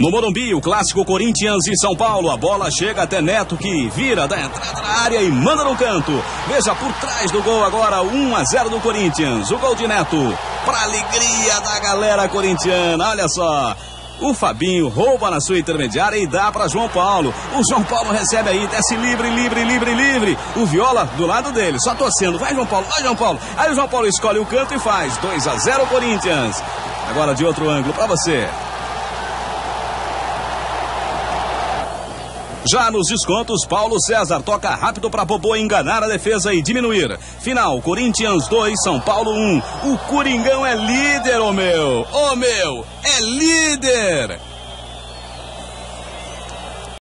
No Morumbi, o clássico Corinthians e São Paulo. A bola chega até Neto, que vira da entrada da área e manda no canto. Veja por trás do gol agora, 1-0 do Corinthians. O gol de Neto, para alegria da galera corintiana. Olha só. O Fabinho rouba na sua intermediária e dá para João Paulo. O João Paulo recebe aí, desce livre. O Viola do lado dele, só torcendo. Vai, João Paulo, vai, João Paulo. Aí o João Paulo escolhe o canto e faz 2-0 Corinthians. Agora de outro ângulo para você. Já nos descontos, Paulo César toca rápido para Bobô enganar a defesa e diminuir. Final, Corinthians 2, São Paulo 1. O Coringão é líder, ô meu, é líder!